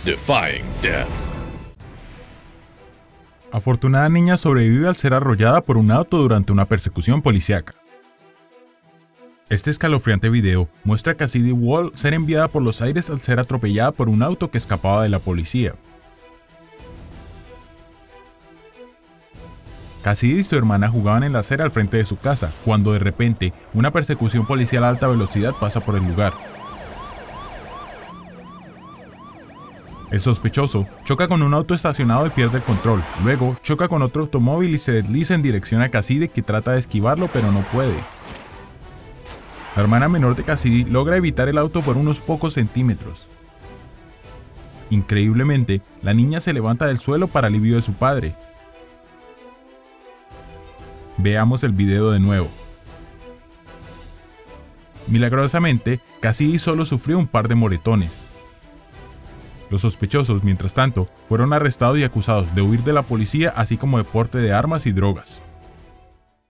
defying death. Afortunada niña sobrevive al ser arrollada por un auto durante una persecución policíaca. Este escalofriante video muestra a Cassidy Wall ser enviada por los aires al ser atropellada por un auto que escapaba de la policía. Cassidy y su hermana jugaban en la acera al frente de su casa, cuando de repente una persecución policial a alta velocidad pasa por el lugar. El sospechoso choca con un auto estacionado y pierde el control, luego choca con otro automóvil y se desliza en dirección a Cassidy, que trata de esquivarlo pero no puede. La hermana menor de Cassidy logra evitar el auto por unos pocos centímetros. Increíblemente, la niña se levanta del suelo para alivio de su padre. Veamos el video de nuevo. Milagrosamente, Cassidy solo sufrió un par de moretones. Los sospechosos, mientras tanto, fueron arrestados y acusados de huir de la policía, así como de porte de armas y drogas.